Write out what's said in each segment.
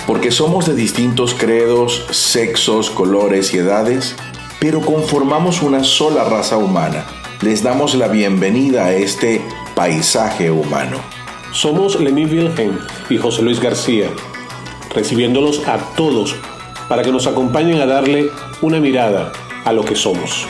porque somos de distintos credos, sexos, colores y edades, pero conformamos una sola raza humana. Les damos la bienvenida a este paisaje humano. Somos Lenny Wilhelm y José Luis García, recibiéndolos a todos para que nos acompañen a darle una mirada a lo que somos.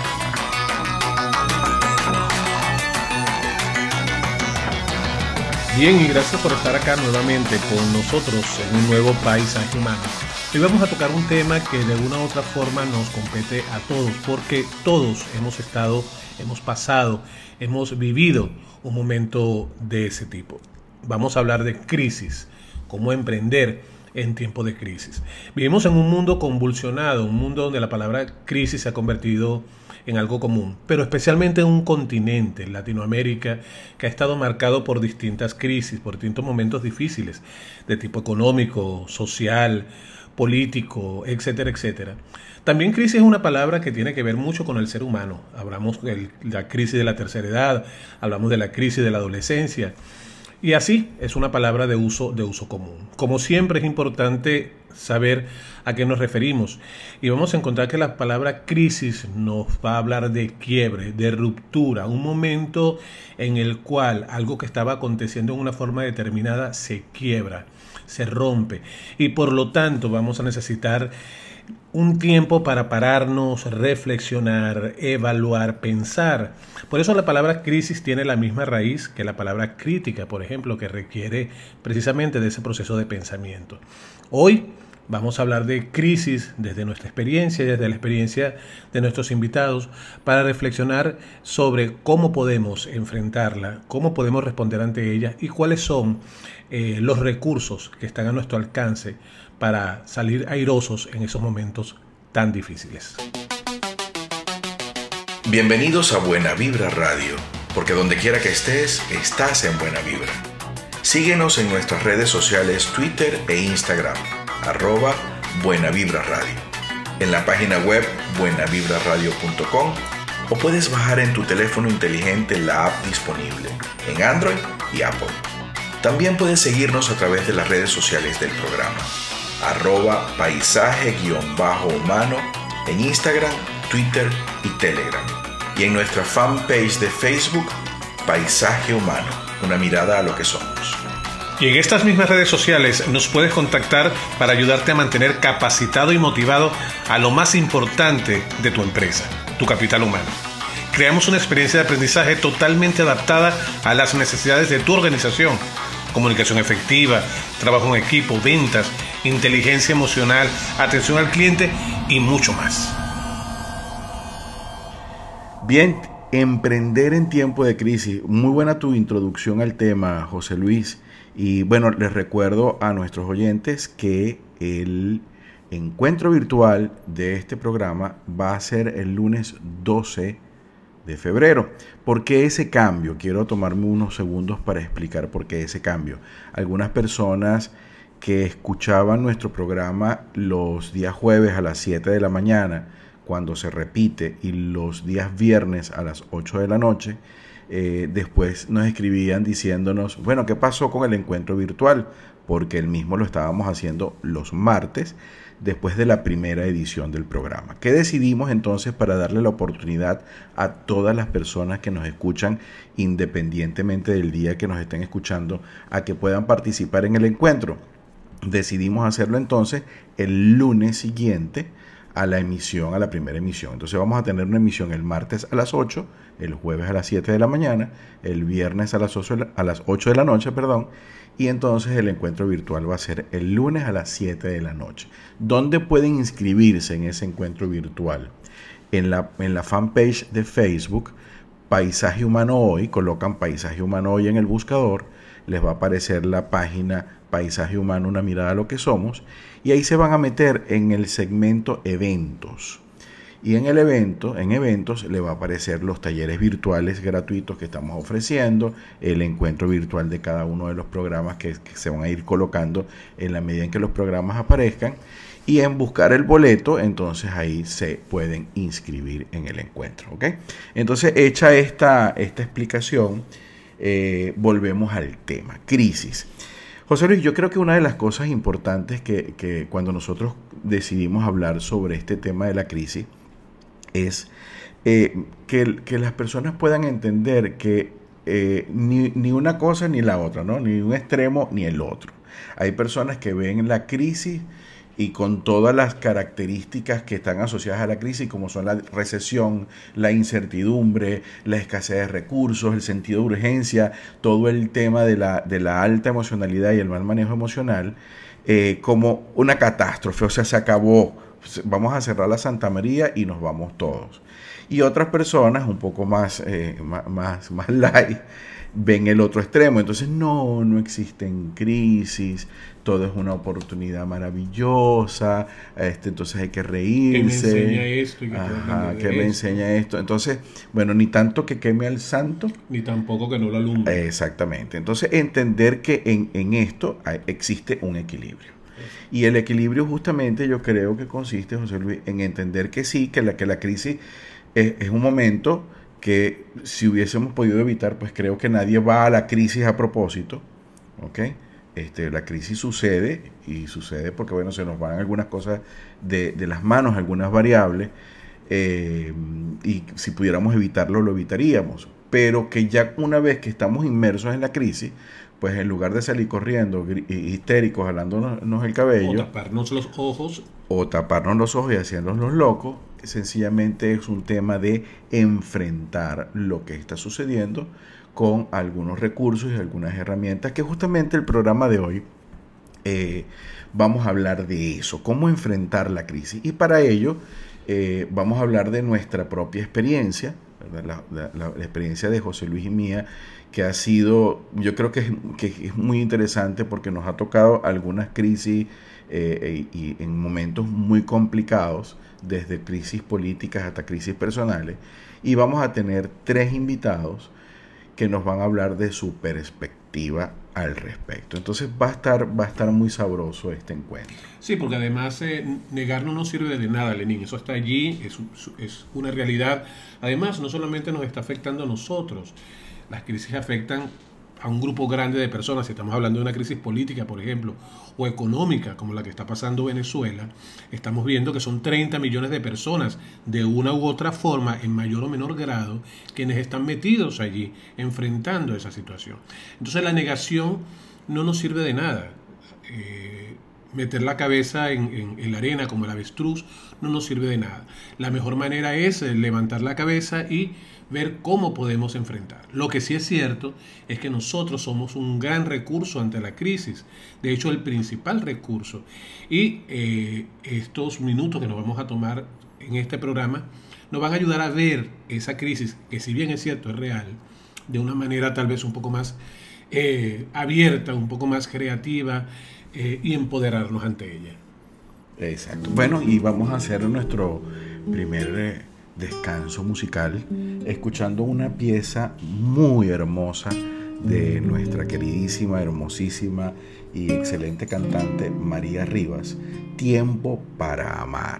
Bien, y gracias por estar acá nuevamente con nosotros en un nuevo paisaje humano. Hoy vamos a tocar un tema que de una u otra forma nos compete a todos, porque todos hemos pasado, hemos vivido un momento de ese tipo. Vamos a hablar de crisis, cómo emprender en tiempo de crisis. Vivimos en un mundo convulsionado, un mundo donde la palabra crisis se ha convertido en algo común, pero especialmente en un continente, Latinoamérica, que ha estado marcado por distintas crisis, por distintos momentos difíciles, de tipo económico, social, político, etcétera, etcétera. También crisis es una palabra que tiene que ver mucho con el ser humano. Hablamos de la crisis de la tercera edad, hablamos de la crisis de la adolescencia, y así es una palabra de uso común. Como siempre es importante saber a qué nos referimos, y vamos a encontrar que la palabra crisis nos va a hablar de quiebre, de ruptura, un momento en el cual algo que estaba aconteciendo en una forma determinada se quiebra, se rompe, y por lo tanto vamos a necesitar un tiempo para pararnos, reflexionar, evaluar, pensar. Por eso la palabra crisis tiene la misma raíz que la palabra crítica, por ejemplo, que requiere precisamente de ese proceso de pensamiento. Hoy vamos a hablar de crisis desde nuestra experiencia y desde la experiencia de nuestros invitados para reflexionar sobre cómo podemos enfrentarla, cómo podemos responder ante ella y cuáles son los recursos que están a nuestro alcance para salir airosos en esos momentos tan difíciles. Bienvenidos a Buena Vibra Radio, porque donde quiera que estés, estás en Buena Vibra. Síguenos en nuestras redes sociales Twitter e Instagram, @Buena Vibra Radio. En la página web buenavibraradio.com, o puedes bajar en tu teléfono inteligente la app disponible en Android y Apple. También puedes seguirnos a través de las redes sociales del programa, @paisaje_humano en Instagram, Twitter y Telegram. Y en nuestra fanpage de Facebook, Paisaje Humano, una mirada a lo que somos. Y en estas mismas redes sociales nos puedes contactar para ayudarte a mantener capacitado y motivado a lo más importante de tu empresa, tu capital humano. Creamos una experiencia de aprendizaje totalmente adaptada a las necesidades de tu organización. Comunicación efectiva, trabajo en equipo, ventas, inteligencia emocional, atención al cliente y mucho más. Bien, emprender en tiempo de crisis. Muy buena tu introducción al tema, José Luis. Y bueno, les recuerdo a nuestros oyentes que el encuentro virtual de este programa va a ser el lunes 12 de febrero. ¿Por qué ese cambio? Quiero tomarme unos segundos para explicar por qué ese cambio. Algunas personas que escuchaban nuestro programa los días jueves a las 7 de la mañana, cuando se repite, y los días viernes a las 8 de la noche, después nos escribían diciéndonos, bueno, ¿qué pasó con el encuentro virtual? Porque el mismo lo estábamos haciendo los martes, después de la primera edición del programa. ¿Qué decidimos entonces para darle la oportunidad a todas las personas que nos escuchan, independientemente del día que nos estén escuchando, a que puedan participar en el encuentro? Decidimos hacerlo entonces el lunes siguiente a la emisión, a la primera emisión. Entonces vamos a tener una emisión el martes a las 8, el jueves a las 7 de la mañana, el viernes a las 8 de la noche, y entonces el encuentro virtual va a ser el lunes a las 7 de la noche. ¿Dónde pueden inscribirse en ese encuentro virtual? En la fanpage de Facebook, Paisaje Humano Hoy, colocan Paisaje Humano Hoy en el buscador, les va a aparecer la página Paisaje Humano, una mirada a lo que somos, y ahí se van a meter en el segmento eventos. Y en eventos le va a aparecer los talleres virtuales gratuitos que estamos ofreciendo, el encuentro virtual de cada uno de los programas que se van a ir colocando en la medida en que los programas aparezcan. Y en buscar el boleto, entonces ahí se pueden inscribir en el encuentro, ¿ok? Entonces, hecha esta explicación, volvemos al tema, crisis. José Luis, yo creo que una de las cosas importantes que cuando nosotros decidimos hablar sobre este tema de la crisis es que las personas puedan entender que ni una cosa ni la otra, ¿no? Ni un extremo ni el otro. Hay personas que ven la crisis y con todas las características que están asociadas a la crisis, como son la recesión, la incertidumbre, la escasez de recursos, el sentido de urgencia, todo el tema de la alta emocionalidad y el mal manejo emocional, como una catástrofe. O sea, se acabó, vamos a cerrar la Santa María y nos vamos todos. Y otras personas, un poco más light, ven el otro extremo. Entonces, no existen crisis, todo es una oportunidad maravillosa, entonces hay que reírse. Que me enseña esto. Y que me enseña esto. Entonces, bueno, ni tanto que queme al santo, ni tampoco que no lo alumbre. Exactamente. Entonces, entender que en esto existe un equilibrio. Y el equilibrio justamente yo creo que consiste, José Luis, en entender que sí, que la crisis es un momento que si hubiésemos podido evitar, pues creo que nadie va a la crisis a propósito, ¿ok? La crisis sucede y sucede porque, bueno, se nos van algunas cosas de las manos, algunas variables, y si pudiéramos evitarlo, lo evitaríamos. Pero que ya una vez que estamos inmersos en la crisis, pues en lugar de salir corriendo, histéricos, jalándonos el cabello, o taparnos los ojos y haciéndonos los locos, sencillamente es un tema de enfrentar lo que está sucediendo con algunos recursos y algunas herramientas, que justamente el programa de hoy vamos a hablar de eso, cómo enfrentar la crisis. Y para ello vamos a hablar de nuestra propia experiencia, ¿verdad? La experiencia de José Luis y mía, que ha sido, yo creo que es muy interesante porque nos ha tocado algunas crisis y en momentos muy complicados, desde crisis políticas hasta crisis personales, y vamos a tener 3 invitados que nos van a hablar de su perspectiva al respecto. Entonces va a estar muy sabroso este encuentro. Sí, porque además negar no nos sirve de nada, Lenín. Eso está allí, es una realidad. Además, no solamente nos está afectando a nosotros, las crisis afectan a un grupo grande de personas. Si estamos hablando de una crisis política, por ejemplo, o económica, como la que está pasando Venezuela, estamos viendo que son 30 millones de personas, de una u otra forma, en mayor o menor grado, quienes están metidos allí, enfrentando esa situación. Entonces la negación no nos sirve de nada. Meter la cabeza en la arena como el avestruz no nos sirve de nada. La mejor manera es levantar la cabeza y ver cómo podemos enfrentar. Lo que sí es cierto es que nosotros somos un gran recurso ante la crisis, de hecho el principal recurso, y estos minutos que nos vamos a tomar en este programa nos van a ayudar a ver esa crisis, que si bien es cierto es real, de una manera tal vez un poco más abierta, un poco más creativa, y empoderarnos ante ella. Exacto. Bueno, y vamos a hacer nuestro primer descanso musical escuchando una pieza muy hermosa de nuestra queridísima, hermosísima y excelente cantante María Rivas, Tiempo para Amar.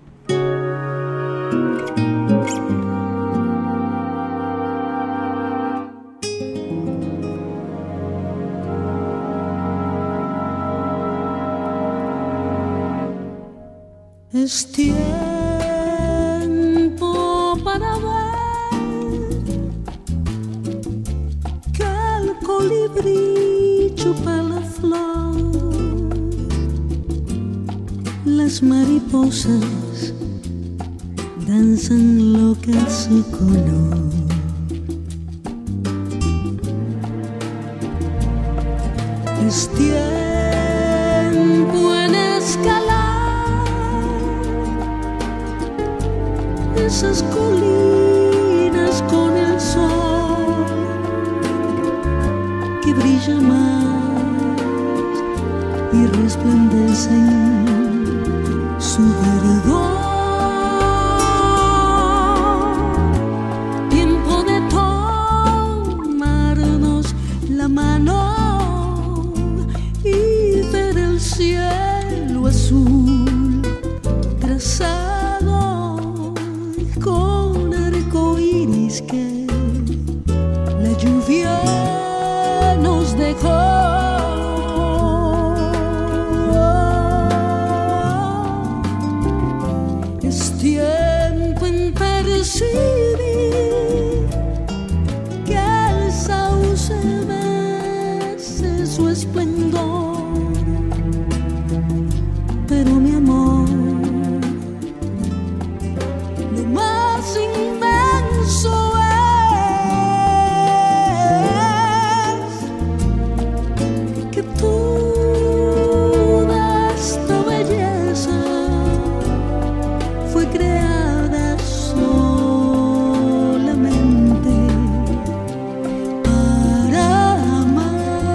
Es tiempo para ver que el colibrí chupa la flor, las mariposas danzan loca su color. Es tiempo en escalar esas colinas con el sol que brilla más y resplandece en su verdor. Tiempo de tomarnos la mano y ver el cielo azul trazado con arcoíris que la lluvia nos dejó. esplendor. Pero mi amor, lo más inmenso es que toda esta belleza fue creada solamente para amar.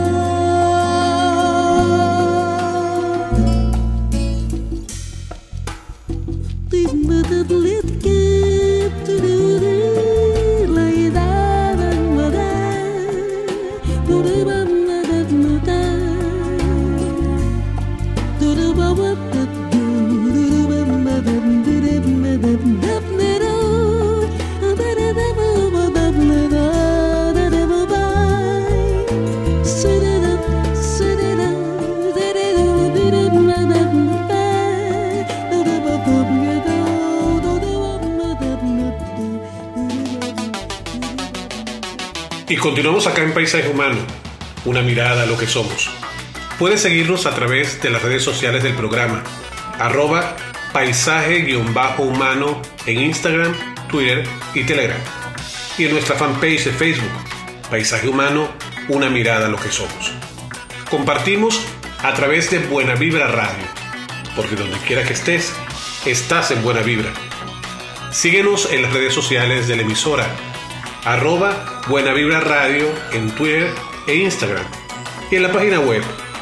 Y continuamos acá en Paisaje Humano, una mirada a lo que somos. Puedes seguirnos a través de las redes sociales del programa, @paisaje_humano en Instagram, Twitter y Telegram. Y en nuestra fanpage de Facebook, Paisaje Humano, una mirada a lo que somos. Compartimos a través de Buena Vibra Radio, porque donde quiera que estés, estás en Buena Vibra. Síguenos en las redes sociales de la emisora, @Buena Vibra Radio en Twitter e Instagram, y en la página web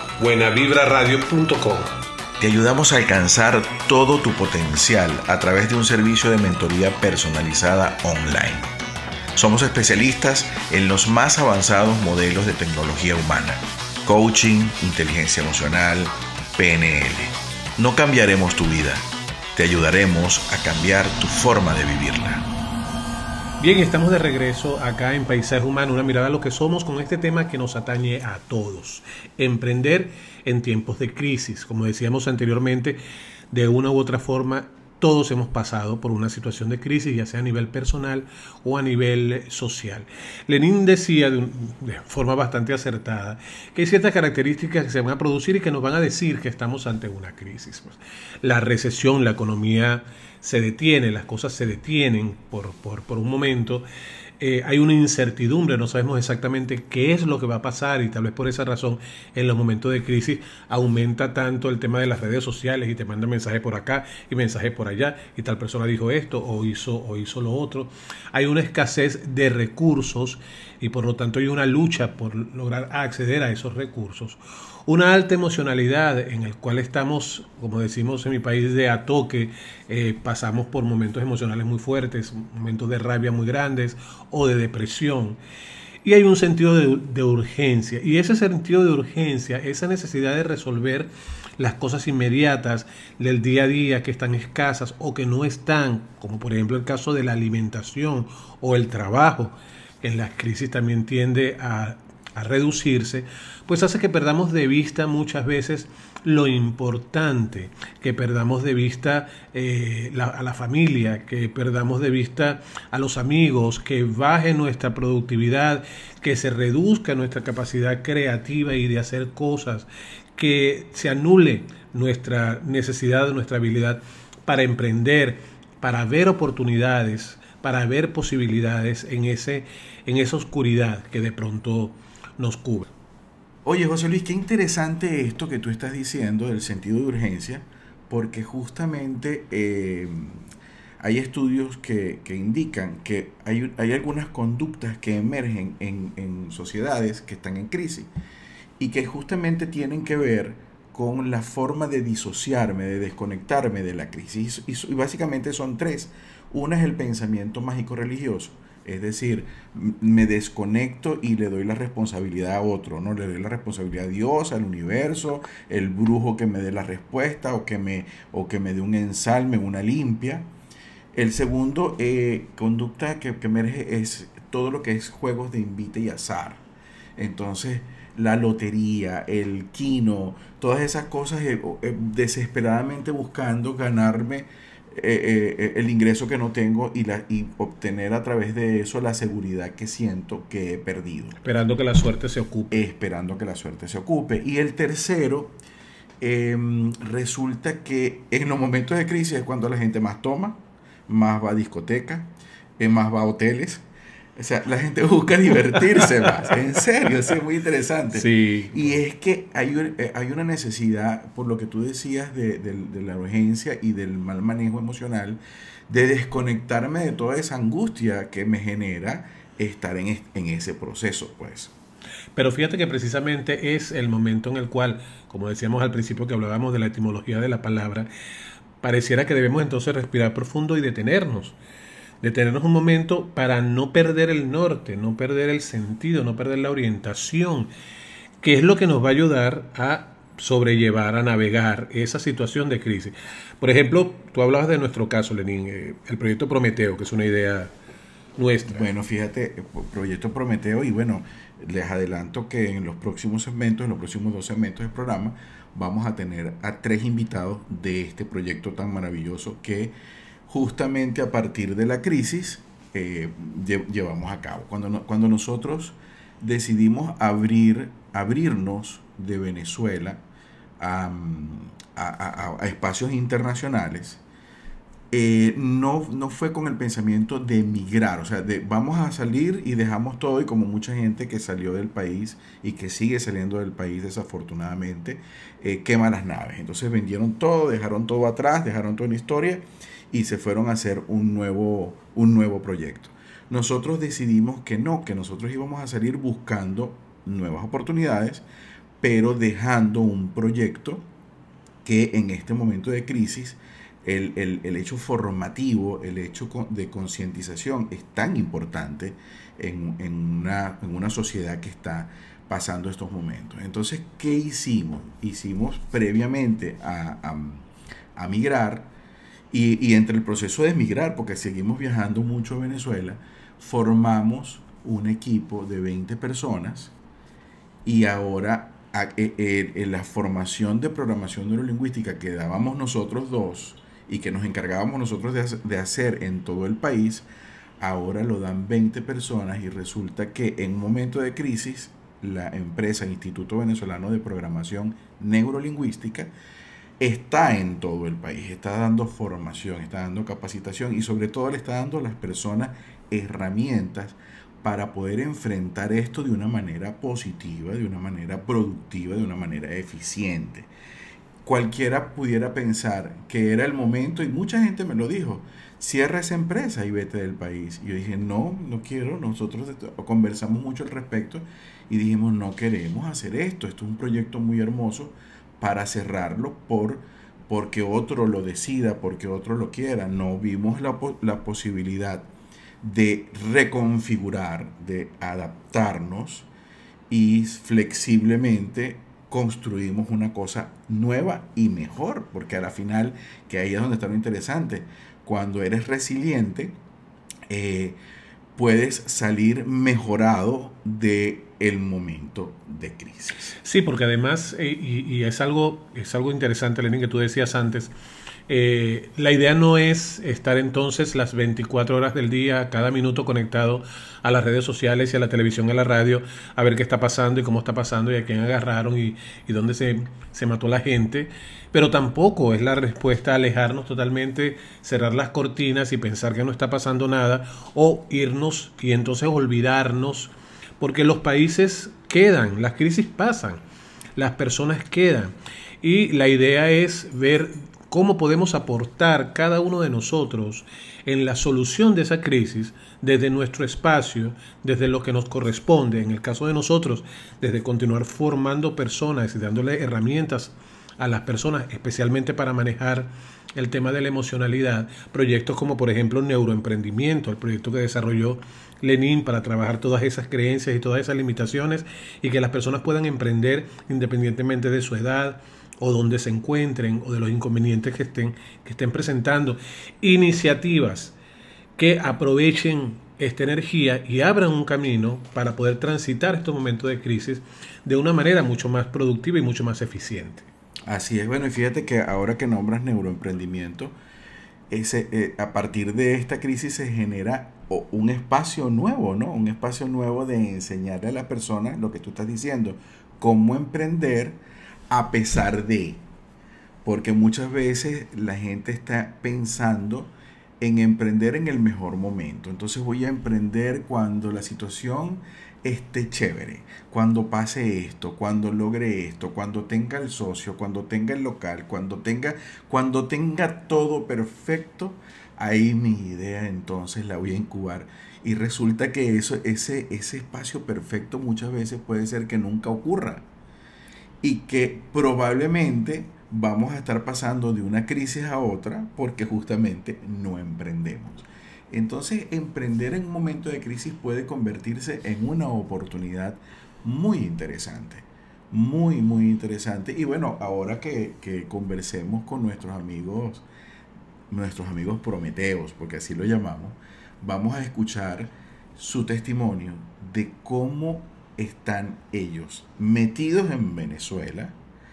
buenavibraradio.com. Te ayudamos a alcanzar todo tu potencial a través de un servicio de mentoría personalizada online. Somos especialistas en los más avanzados modelos de tecnología humana, coaching, inteligencia emocional, PNL. No cambiaremos tu vida, te ayudaremos a cambiar tu forma de vivirla. Bien, estamos de regreso acá en Paisaje Humano, una mirada a lo que somos, con este tema que nos atañe a todos. Emprender en tiempos de crisis. Como decíamos anteriormente, de una u otra forma, todos hemos pasado por una situación de crisis, ya sea a nivel personal o a nivel social. Lenin decía de forma bastante acertada que hay ciertas características que se van a producir y que nos van a decir que estamos ante una crisis. La recesión, la economía se detiene, las cosas se detienen por un momento. Hay una incertidumbre, no sabemos exactamente qué es lo que va a pasar, y tal vez por esa razón en los momentos de crisis aumenta tanto el tema de las redes sociales y te mandan mensajes por acá y mensajes por allá, y tal persona dijo esto o hizo lo otro. Hay una escasez de recursos y por lo tanto hay una lucha por lograr acceder a esos recursos. Una alta emocionalidad en el cual estamos, como decimos en mi país, de a toque. Pasamos por momentos emocionales muy fuertes, momentos de rabia muy grandes o de depresión. Y hay un sentido de urgencia. Y ese sentido de urgencia, esa necesidad de resolver las cosas inmediatas del día a día que están escasas o que no están, como por ejemplo el caso de la alimentación o el trabajo, que en las crisis también tiende a reducirse, pues hace que perdamos de vista muchas veces lo importante, que perdamos de vista a la familia, que perdamos de vista a los amigos, que baje nuestra productividad, que se reduzca nuestra capacidad creativa y de hacer cosas, que se anule nuestra necesidad, nuestra habilidad para emprender, para ver oportunidades, para ver posibilidades en esa oscuridad que de pronto nos cubre. Oye, José Luis, qué interesante esto que tú estás diciendo del sentido de urgencia, porque justamente hay estudios que indican que hay algunas conductas que emergen en sociedades que están en crisis y que justamente tienen que ver con la forma de disociarme, de desconectarme de la crisis. Y básicamente son tres. Una es el pensamiento mágico religioso. Es decir, me desconecto y le doy la responsabilidad a otro, ¿no? Le doy la responsabilidad a Dios, al universo, el brujo que me dé la respuesta o que me dé un ensalme, una limpia. El segundo, conducta que emerge es todo lo que es juegos de invite y azar. Entonces, la lotería, el quino, todas esas cosas desesperadamente buscando ganarme el ingreso que no tengo y obtener a través de eso la seguridad que siento que he perdido. Esperando que la suerte se ocupe. Esperando que la suerte se ocupe. Y el tercero, resulta que en los momentos de crisis es cuando la gente más toma, más va a discotecas, más va a hoteles. O sea, la gente busca divertirse más. En serio, eso es muy interesante. Sí. Y es que hay una necesidad, por lo que tú decías, de la urgencia y del mal manejo emocional, de desconectarme de toda esa angustia que me genera estar en ese proceso, pues. Pero fíjate que precisamente es el momento en el cual, como decíamos al principio que hablábamos de la etimología de la palabra, pareciera que debemos entonces respirar profundo y detenernos un momento para no perder el norte, no perder el sentido, no perder la orientación, que es lo que nos va a ayudar a sobrellevar, a navegar esa situación de crisis. Por ejemplo, tú hablabas de nuestro caso, Lenín, el proyecto Prometeo, que es una idea nuestra. Bueno, fíjate, proyecto Prometeo, y bueno, les adelanto que en los próximos segmentos, en los próximos 2 segmentos del programa, vamos a tener a 3 invitados de este proyecto tan maravilloso que justamente a partir de la crisis llevamos a cabo. Cuando nosotros decidimos abrirnos de Venezuela a espacios internacionales, no fue con el pensamiento de emigrar, o sea, vamos a salir y dejamos todo, y como mucha gente que salió del país y que sigue saliendo del país desafortunadamente, quema las naves. Entonces vendieron todo, dejaron todo atrás, dejaron toda la historia y se fueron a hacer un nuevo proyecto. Nosotros decidimos que no, que nosotros íbamos a salir buscando nuevas oportunidades, pero dejando un proyecto que en este momento de crisis, el hecho formativo, el hecho de concientización es tan importante en una sociedad que está pasando estos momentos. Entonces, ¿qué hicimos? Hicimos previamente a migrar, y entre el proceso de migrar, porque seguimos viajando mucho a Venezuela, formamos un equipo de 20 personas, y ahora en la formación de programación neurolingüística que dábamos nosotros dos y que nos encargábamos nosotros de hacer en todo el país, ahora lo dan 20 personas, y resulta que en un momento de crisis la empresa Instituto Venezolano de Programación Neurolingüística está en todo el país, está dando formación, está dando capacitación, y sobre todo le está dando a las personas herramientas para poder enfrentar esto de una manera positiva, de una manera productiva, de una manera eficiente. Cualquiera pudiera pensar que era el momento, y mucha gente me lo dijo: cierra esa empresa y vete del país. Y yo dije, no quiero. Nosotros conversamos mucho al respecto y dijimos, no queremos hacer esto. Esto es un proyecto muy hermoso para cerrarlo porque otro lo decida, porque otro lo quiera. No vimos la posibilidad de reconfigurar, de adaptarnos, y flexiblemente construimos una cosa nueva y mejor, porque a la final, que ahí es donde está lo interesante, cuando eres resiliente, puedes salir mejorado de el momento de crisis. Sí, porque además, y es algo interesante, Lenín, que tú decías antes, la idea no es estar entonces las 24 horas del día, cada minuto conectado a las redes sociales y a la televisión y a la radio, a ver qué está pasando y cómo está pasando y a quién agarraron y dónde se mató la gente. Pero tampoco es la respuesta a alejarnos totalmente, cerrar las cortinas y pensar que no está pasando nada, o irnos y entonces olvidarnos, porque los países quedan, las crisis pasan, las personas quedan, y la idea es ver cómo podemos aportar cada uno de nosotros en la solución de esa crisis desde nuestro espacio, desde lo que nos corresponde. En el caso de nosotros, desde continuar formando personas y dándole herramientas a las personas, especialmente para manejar el tema de la emocionalidad, proyectos como por ejemplo Neuroemprendimiento, el proyecto que desarrolló Lenín para trabajar todas esas creencias y todas esas limitaciones, y que las personas puedan emprender independientemente de su edad o donde se encuentren, o de los inconvenientes que estén presentando. Iniciativas que aprovechen esta energía y abran un camino para poder transitar estos momentos de crisis de una manera mucho más productiva y mucho más eficiente. Así es. Bueno, y fíjate que ahora que nombras Neuroemprendimiento, a partir de esta crisis se genera un espacio nuevo, ¿no? Un espacio nuevo de enseñarle a las personas lo que tú estás diciendo, cómo emprender a pesar de, porque muchas veces la gente está pensando en emprender en el mejor momento. Entonces voy a emprender cuando la situación esté chévere, cuando pase esto, cuando logre esto, cuando tenga el socio, cuando tenga el local, cuando tenga todo perfecto, ahí mi idea entonces la voy a incubar. Y resulta que ese espacio perfecto muchas veces puede ser que nunca ocurra y que probablemente vamos a estar pasando de una crisis a otra porque justamente no emprendemos. Entonces, emprender en un momento de crisis puede convertirse en una oportunidad muy interesante. Muy, muy interesante. Y bueno, ahora que conversemos con nuestros amigos prometeos, porque así lo llamamos, vamos a escuchar su testimonio de cómo están ellos metidos en Venezuela,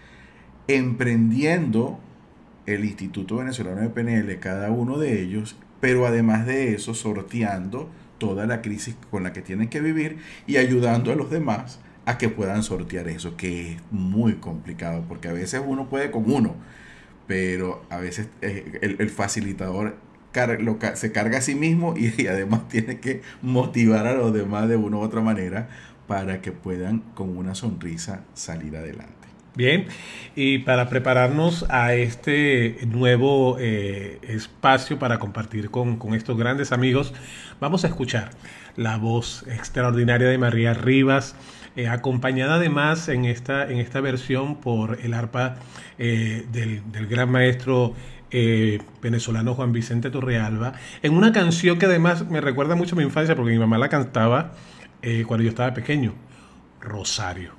emprendiendo el Instituto Venezolano de PNL, cada uno de ellos, pero además de eso sorteando toda la crisis con la que tienen que vivir y ayudando a los demás a que puedan sortear eso, que es muy complicado, porque a veces uno puede con uno, pero a veces el facilitador se carga a sí mismo y además tiene que motivar a los demás de una u otra manera para que puedan con una sonrisa salir adelante. Bien, y para prepararnos a este nuevo espacio para compartir con estos grandes amigos, vamos a escuchar la voz extraordinaria de María Rivas, acompañada además en esta versión por el arpa del gran maestro venezolano Juan Vicente Torrealba, en una canción que además me recuerda mucho a mi infancia porque mi mamá la cantaba cuando yo estaba pequeño, Rosario.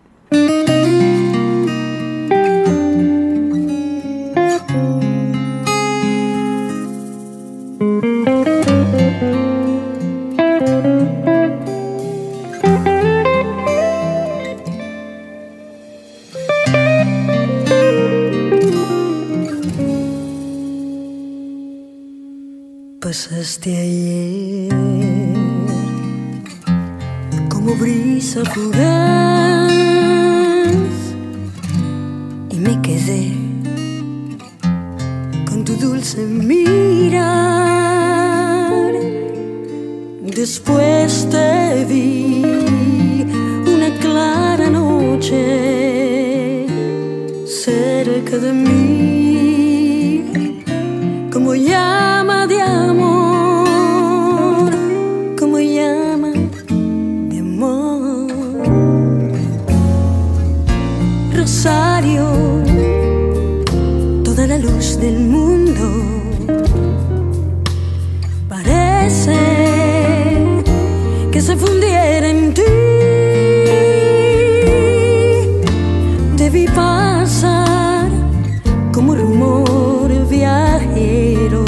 Pasaste ayer como brisa fugaz y me quedé con tu dulce mirar. Después te vi una clara noche cerca de mí, como llama de amor, como llama de amor. Rosario, toda la luz del mundo, parece que se fundiera en ti. Te vi pasar como rumor viajero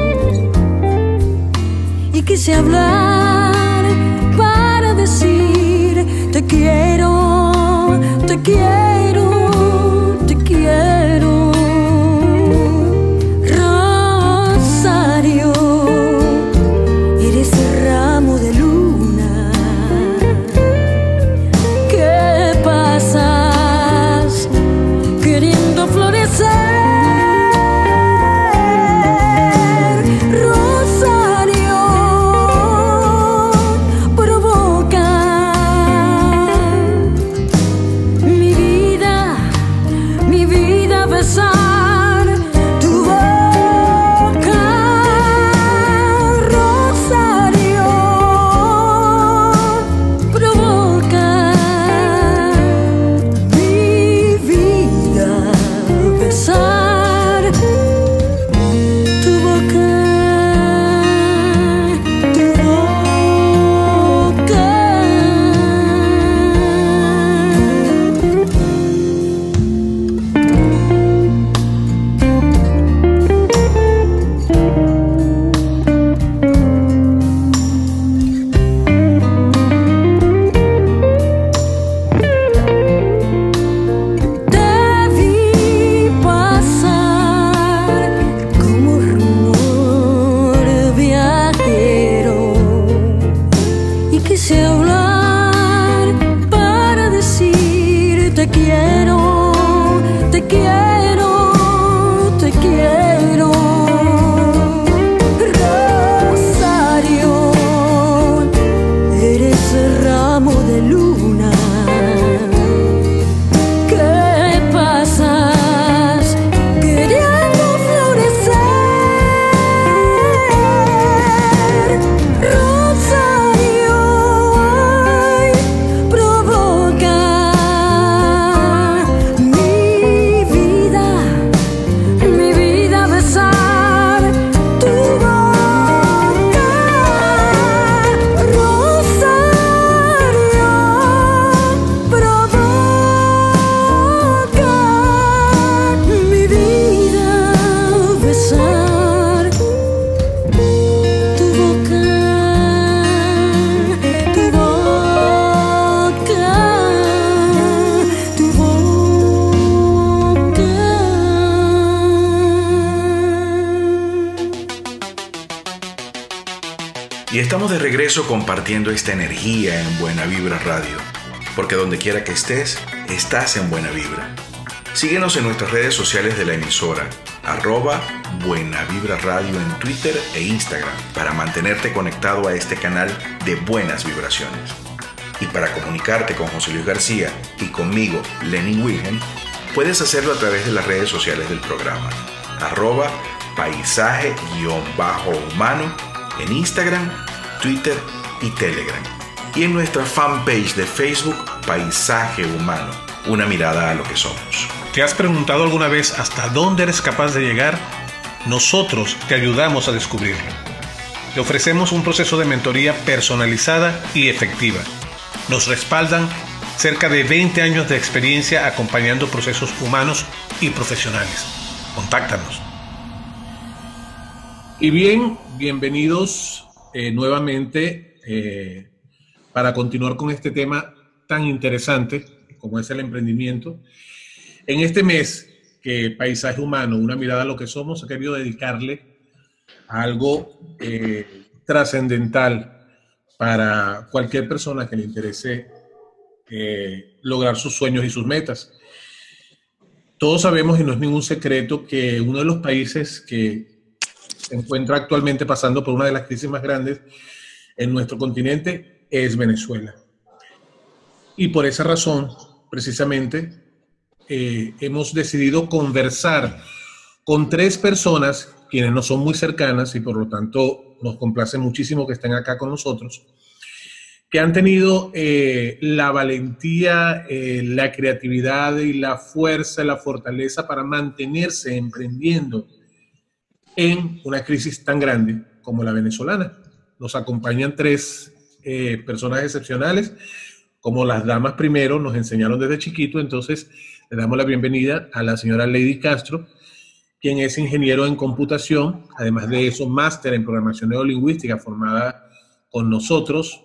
y quise hablar para decir te quiero, te quiero, te quiero. Rosario, eres el ramo de luna que pasas queriendo florecer. Rosario, provoca mi vida. te quiero, te quiero, te quiero. Rosario, eres ramo de luna. ¿Qué pasas queriendo florecer? Rosario, ay, provoca mi vida besar tu boca. Rosario, provoca mi vida besar tu boca, tu boca, tu boca. Y estamos de regreso compartiendo esta energía en Buena Vibra Radio, porque donde quiera que estés, estás en Buena Vibra. Síguenos en nuestras redes sociales de la emisora, @Buena Vibra Radio en Twitter e Instagram, para mantenerte conectado a este canal de buenas vibraciones. Y para comunicarte con José Luis García y conmigo, Lenin Wilhelm, puedes hacerlo a través de las redes sociales del programa, @paisaje_humano en Instagram, Twitter y Telegram. Y en nuestra fanpage de Facebook, Paisaje Humano, una mirada a lo que somos. ¿Te has preguntado alguna vez hasta dónde eres capaz de llegar? Nosotros te ayudamos a descubrirlo. Te ofrecemos un proceso de mentoría personalizada y efectiva. Nos respaldan cerca de 20 años de experiencia acompañando procesos humanos y profesionales. Contáctanos. Y bien, bienvenidos nuevamente para continuar con este tema tan interesante como es el emprendimiento. En este mes que Paisaje Humano, una mirada a lo que somos, ha querido dedicarle a algo trascendental para cualquier persona que le interese lograr sus sueños y sus metas. Todos sabemos, y no es ningún secreto, que uno de los países que se encuentra actualmente pasando por una de las crisis más grandes en nuestro continente es Venezuela. Y por esa razón, precisamente, hemos decidido conversar con 3 personas, quienes no son muy cercanas y por lo tanto nos complace muchísimo que estén acá con nosotros, que han tenido la valentía, la creatividad y la fuerza, la fortaleza para mantenerse emprendiendo en una crisis tan grande como la venezolana. Nos acompañan 3 personas excepcionales, como las damas primero nos enseñaron desde chiquito. Entonces le damos la bienvenida a la señora Lady Castro, quien es ingeniero en computación, además de eso máster en programación neurolingüística, formada con nosotros,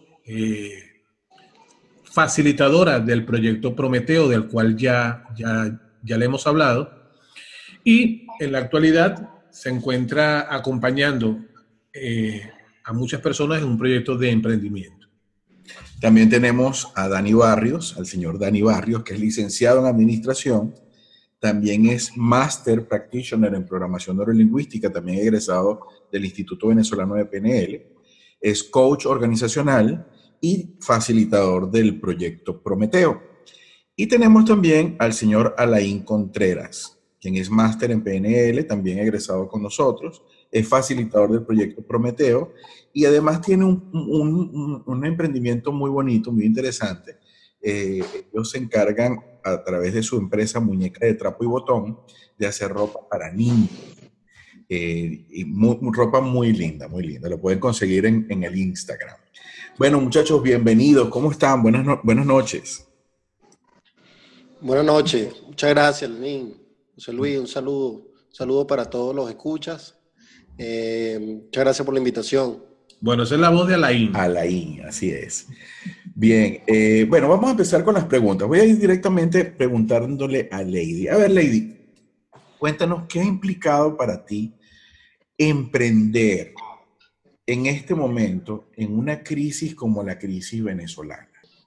facilitadora del proyecto Prometeo, del cual ya le hemos hablado, y en la actualidad se encuentra acompañando a muchas personas en un proyecto de emprendimiento. También tenemos a Dani Barrios, al señor Dani Barrios, que es licenciado en Administración, también es Master Practitioner en Programación Neurolingüística, también egresado del Instituto Venezolano de PNL, es coach organizacional y facilitador del proyecto Prometeo. Y tenemos también al señor Alain Contreras, quien es máster en PNL, también egresado con nosotros, es facilitador del proyecto Prometeo y además tiene un emprendimiento muy bonito, muy interesante. Ellos se encargan a través de su empresa Muñeca de Trapo y Botón de hacer ropa para niños. Y ropa muy linda, muy linda. Lo pueden conseguir en el Instagram. Bueno, muchachos, bienvenidos. ¿Cómo están? Buenas noches. Buenas noches. Muchas gracias, Lenín. José Luis, un saludo para todos los escuchas. Muchas gracias por la invitación. Bueno, esa es la voz de Alain. Alain, así es. Bien, bueno, vamos a empezar con las preguntas. Voy a ir directamente preguntándole a Lady. A ver, Lady, cuéntanos qué ha implicado para ti emprender en este momento en una crisis como la crisis venezolana.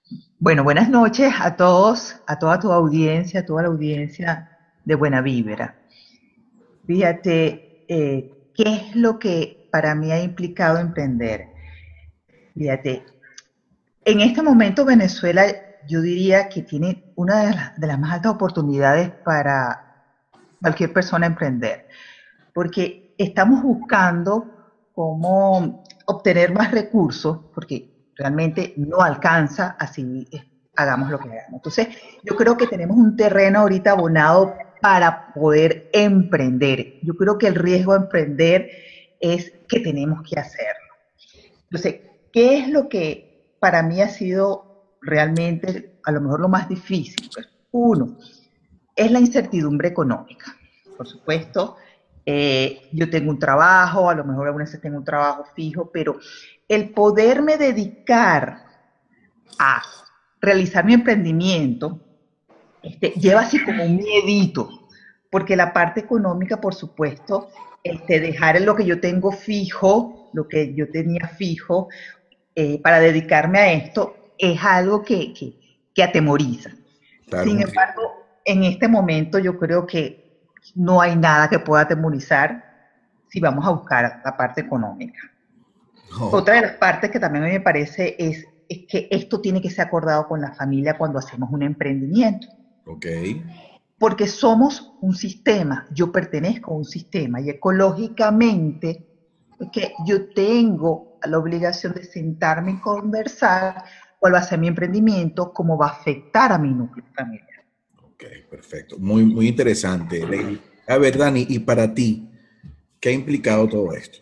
Bueno, buenas noches a todos, a toda tu audiencia, a toda la audiencia de Buena Vibra. Fíjate, ¿qué es lo que para mí ha implicado emprender? Fíjate, en este momento Venezuela yo diría que tiene una de las más altas oportunidades para cualquier persona emprender, porque estamos buscando cómo obtener más recursos, porque realmente no alcanza así hagamos lo que hagamos. Entonces, yo creo que tenemos un terreno ahorita abonado para poder emprender. Yo creo que el riesgo de emprender es que tenemos que hacerlo. Entonces, ¿qué es lo que para mí ha sido realmente a lo mejor lo más difícil? Pues, uno, es la incertidumbre económica. Por supuesto, yo tengo un trabajo, a lo mejor algunas veces tengo un trabajo fijo, pero el poderme dedicar a realizar mi emprendimiento lleva así como un miedito, porque la parte económica, por supuesto, dejar en lo que yo tengo fijo, lo que yo tenía fijo, para dedicarme a esto, es algo que atemoriza. Claro, es Sin un riesgo. embargo, en este momento yo creo que no hay nada que pueda atemorizar si vamos a buscar la parte económica. No, Otra de las partes que también a mí me parece es que esto tiene que ser acordado con la familia cuando hacemos un emprendimiento, ok. porque somos un sistema, yo pertenezco a un sistema y ecológicamente que yo tengo la obligación de sentarme y conversar cuál va a ser mi emprendimiento, cómo va a afectar a mi núcleo familiar. Ok, perfecto. Muy, muy interesante, Lady. A ver, Dani, y para ti, ¿qué ha implicado todo esto?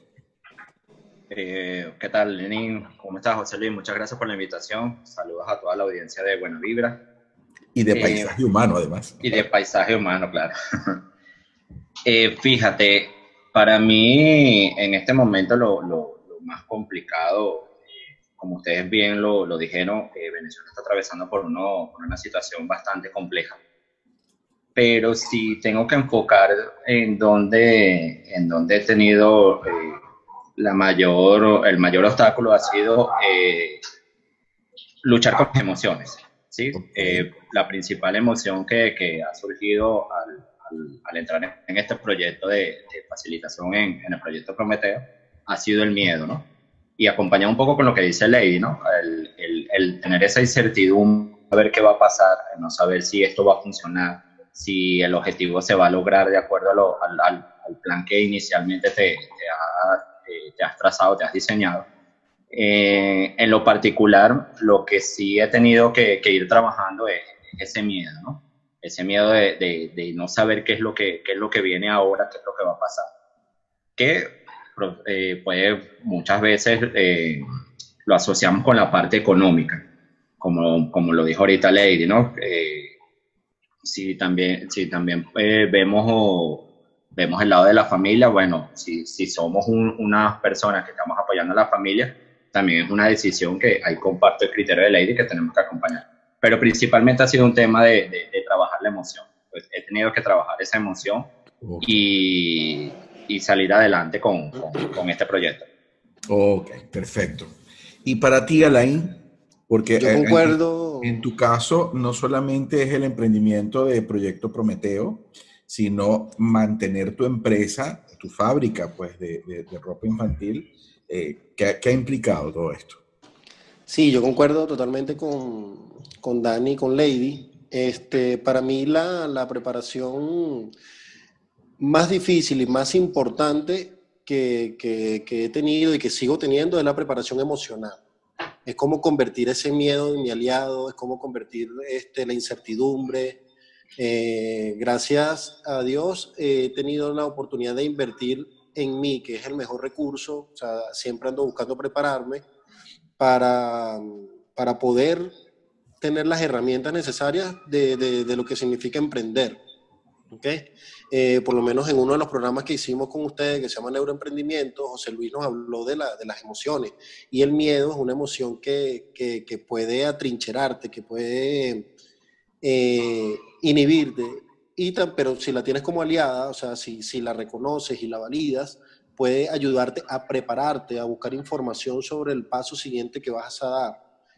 ¿Qué tal, Lenín? ¿Cómo estás, José Luis? Muchas gracias por la invitación. Saludos a toda la audiencia de Buena Vibra Y de eh, paisaje humano, además. y de Paisaje Humano, claro. Fíjate, para mí en este momento lo más complicado, como ustedes bien lo dijeron, Venezuela está atravesando por una situación bastante compleja. Pero si tengo que enfocar en donde he tenido el mayor obstáculo ha sido luchar con mis emociones, ¿sí? Ok, La principal emoción que ha surgido al entrar en este proyecto de facilitación en el proyecto Prometeo ha sido el miedo, ¿no? Y acompañado un poco con lo que dice Lady, ¿no? El tener esa incertidumbre, saber qué va a pasar, el no saber si esto va a funcionar, si el objetivo se va a lograr de acuerdo al plan que inicialmente te has trazado, te has diseñado. En lo particular, lo que sí he tenido que ir trabajando es ese miedo, ¿no? Ese miedo de no saber qué es lo que viene ahora, qué es lo que va a pasar. Que puede muchas veces lo asociamos con la parte económica, como lo dijo ahorita Lady, ¿no? Si también vemos el lado de la familia, bueno, si somos unas personas que estamos apoyando a la familia, también es una decisión que ahí comparto el criterio de Lady que tenemos que acompañar. Pero principalmente ha sido un tema de trabajar la emoción. Pues he tenido que trabajar esa emoción ok, y, y salir adelante con este proyecto. ok, perfecto. Y para ti, Alain, porque Yo en concuerdo. tu caso no solamente es el emprendimiento de Proyecto Prometeo, sino mantener tu empresa, tu fábrica, pues, de ropa infantil. ¿Qué ha implicado todo esto? Sí, yo concuerdo totalmente con Dani, con Lady. Para mí la preparación más difícil y más importante que he tenido y que sigo teniendo es la preparación emocional. Es cómo convertir ese miedo en mi aliado, es cómo convertir la incertidumbre. Gracias a Dios he tenido la oportunidad de invertir en mí, que es el mejor recurso. O sea, siempre ando buscando prepararme para, para poder tener las herramientas necesarias de lo que significa emprender. ¿Okay? Por lo menos en uno de los programas que hicimos con ustedes, que se llama Neuroemprendimiento, José Luis nos habló de las emociones. Y el miedo es una emoción que puede atrincherarte, que puede inhibirte, pero si la tienes como aliada, o sea, si la reconoces y la validas, puede ayudarte a prepararte, a buscar información sobre el paso siguiente que vas a dar.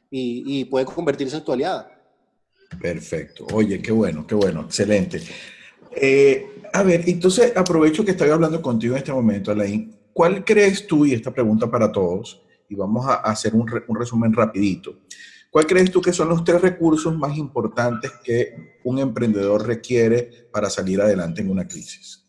y puede convertirse en tu aliada. Perfecto. Oye, qué bueno, excelente. A ver, entonces aprovecho que estoy hablando contigo en este momento, Alain. ¿Cuál crees tú, y esta pregunta para todos, y vamos a hacer un resumen rapidito, ¿cuál crees tú que son los 3 recursos más importantes que un emprendedor requiere para salir adelante en una crisis?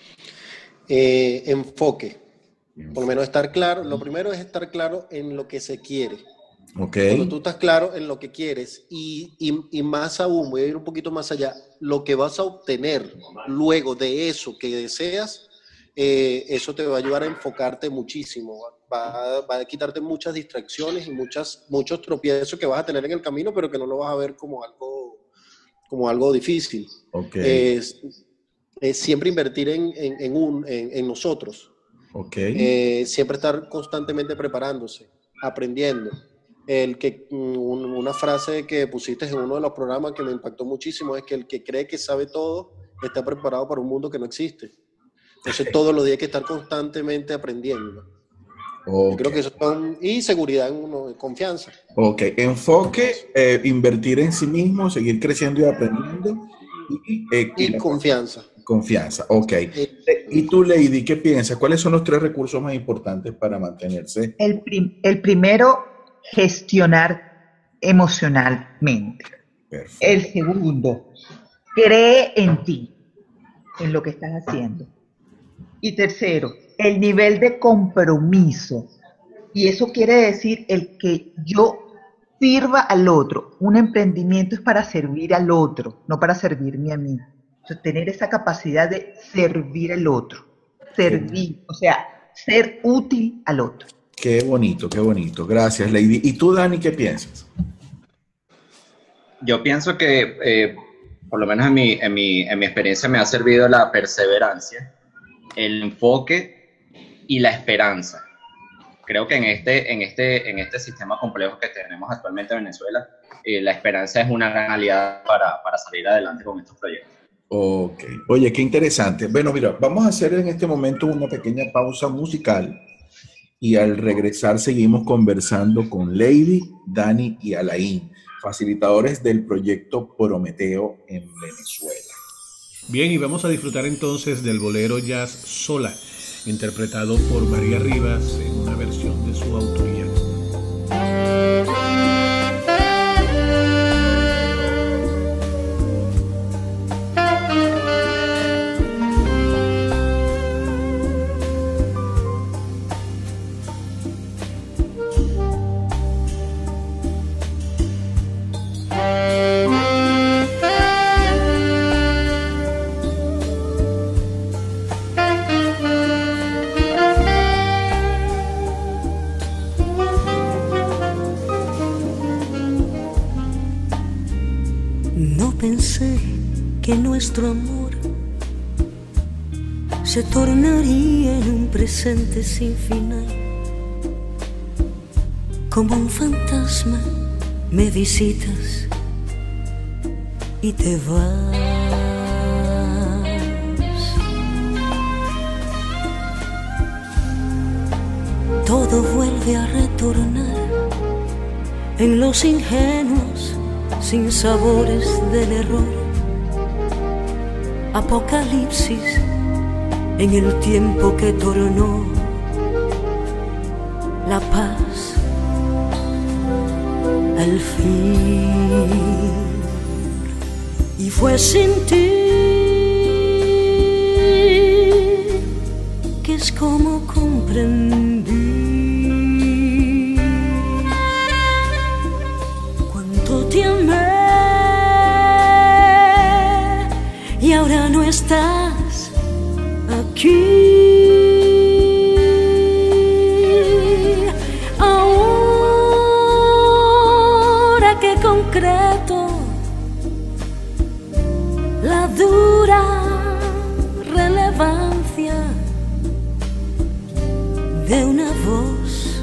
Enfoque. Por lo menos estar claro. Lo primero es estar claro en lo que se quiere. Ok, Cuando tú estás claro en lo que quieres y más aún, voy a ir un poquito más allá, lo que vas a obtener luego de eso que deseas, eso te va a ayudar a enfocarte muchísimo. Va a quitarte muchas distracciones y muchos tropiezos que vas a tener en el camino, pero que no lo vas a ver como algo difícil. ok, Es siempre invertir en nosotros. ok. Siempre estar constantemente preparándose, aprendiendo. Una frase que pusiste en uno de los programas que me impactó muchísimo es que el que cree que sabe todo está preparado para un mundo que no existe. Entonces todos los días hay que estar constantemente aprendiendo. Yo creo que eso y seguridad en uno, confianza. Ok, enfoque, invertir en sí mismo, seguir creciendo y aprendiendo. Y confianza. Confianza, ok. ¿Y tú, Lady, qué piensas? ¿Cuáles son los 3 recursos más importantes para mantenerse? El primero, gestionar emocionalmente. Perfecto. El segundo, cree en ti, en lo que estás haciendo. Y tercero, el nivel de compromiso. Y eso quiere decir el que yo sirva al otro. Un emprendimiento es para servir al otro, no para servirme a mí. Entonces, tener esa capacidad de servir al otro. Servir, o sea, ser útil al otro. Qué bonito, qué bonito. Gracias, Lady. ¿Y tú, Dani, qué piensas? Yo pienso que, por lo menos en mi experiencia, me ha servido la perseverancia, el enfoque y la esperanza. Creo que en este sistema complejo que tenemos actualmente en Venezuela, la esperanza es una gran aliada para salir adelante con estos proyectos. Ok. Oye, qué interesante. Bueno, mira, vamos a hacer en este momento una pequeña pausa musical y al regresar seguimos conversando con Lady, Dani y Alain, facilitadores del proyecto Prometeo en Venezuela. Bien, y vamos a disfrutar entonces del bolero Jazz Sola, interpretado por María Rivas en una versión de su autoría. No pensé que nuestro amor se tornaría en un presente sin final. Como un fantasma me visitas y te vas. Todo vuelve a retornar en los ingenuos sin sabores del error. Apocalipsis en el tiempo que tornó la paz al fin. Y fue sin ti que es como comprendí cuánto te amé. Y ahora no estás aquí. Ahora que concreto la dura relevancia de una voz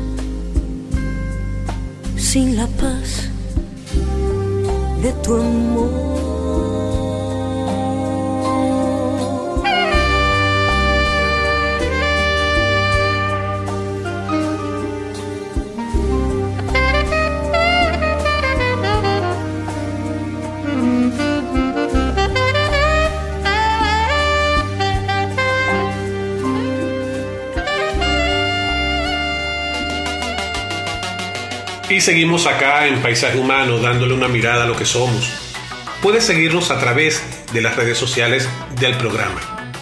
sin la paz de tu amor. Y seguimos acá en Paisaje Humano, dándole una mirada a lo que somos. Puedes seguirnos a través de las redes sociales del programa.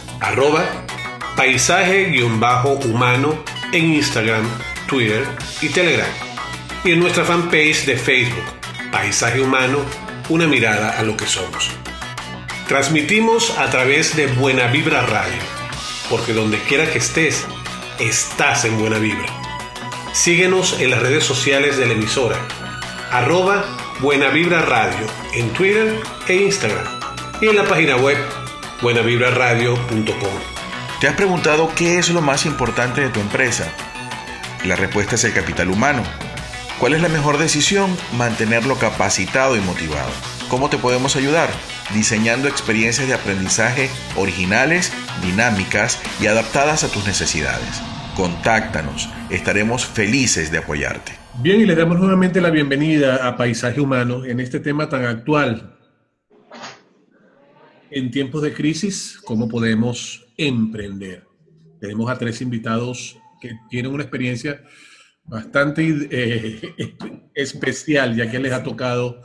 @paisaje_humano en Instagram, Twitter y Telegram. Y en nuestra fanpage de Facebook, Paisaje Humano, una mirada a lo que somos. Transmitimos a través de Buena Vibra Radio, porque donde quiera que estés, estás en Buena Vibra. Síguenos en las redes sociales de la emisora, @Buena Vibra Radio, en Twitter e Instagram, y en la página web buenavibraradio.com. ¿Te has preguntado qué es lo más importante de tu empresa? La respuesta es el capital humano. ¿Cuál es la mejor decisión? Mantenerlo capacitado y motivado. ¿Cómo te podemos ayudar? Diseñando experiencias de aprendizaje originales, dinámicas y adaptadas a tus necesidades. Contáctanos, estaremos felices de apoyarte. Bien, y le damos nuevamente la bienvenida a Paisaje Humano en este tema tan actual. En tiempos de crisis, ¿cómo podemos emprender? Tenemos a 3 invitados que tienen una experiencia bastante especial, ya que les ha tocado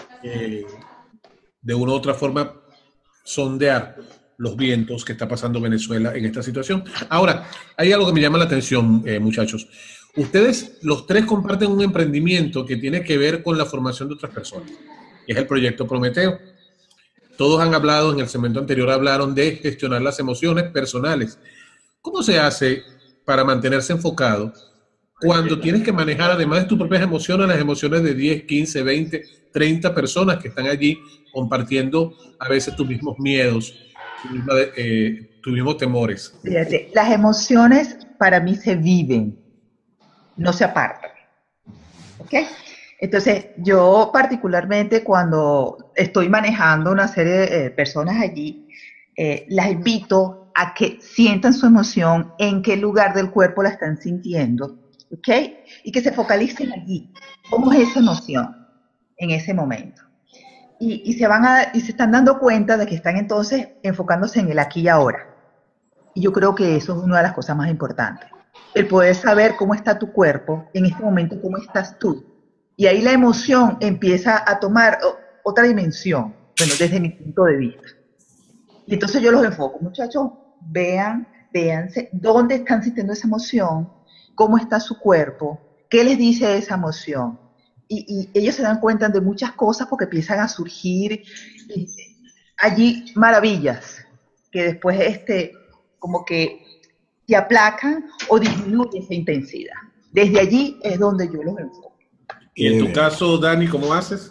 de una u otra forma sondear los vientos que está pasando Venezuela en esta situación. Ahora, hay algo que me llama la atención, muchachos. Ustedes, los 3, comparten un emprendimiento que tiene que ver con la formación de otras personas, que es el Proyecto Prometeo. Todos han hablado, en el segmento anterior hablaron de gestionar las emociones personales. ¿Cómo se hace para mantenerse enfocado cuando tienes que manejar, además de tus propias emociones, las emociones de 10, 15, 20, 30 personas que están allí compartiendo a veces tus mismos miedos, tus mismos temores? Fíjate, las emociones para mí se viven, no se apartan. ¿Ok? Entonces, yo particularmente cuando estoy manejando una serie de personas allí, las invito a que sientan su emoción, en qué lugar del cuerpo la están sintiendo, ¿ok? Y que se focalicen allí. ¿Cómo es esa emoción en ese momento? Y se están dando cuenta de que están entonces enfocándose en el aquí y ahora. Y yo creo que eso es una de las cosas más importantes. El poder saber cómo está tu cuerpo, en este momento cómo estás tú. Y ahí la emoción empieza a tomar otra dimensión, bueno, desde mi punto de vista. Y entonces yo los enfoco, muchachos, véanse dónde están sintiendo esa emoción, cómo está su cuerpo, qué les dice esa emoción. Y ellos se dan cuenta de muchas cosas porque empiezan a surgir allí maravillas que después como que te aplacan o disminuyen esa intensidad. Desde allí es donde yo los enfoco. Y en tu caso, Dani, ¿cómo haces?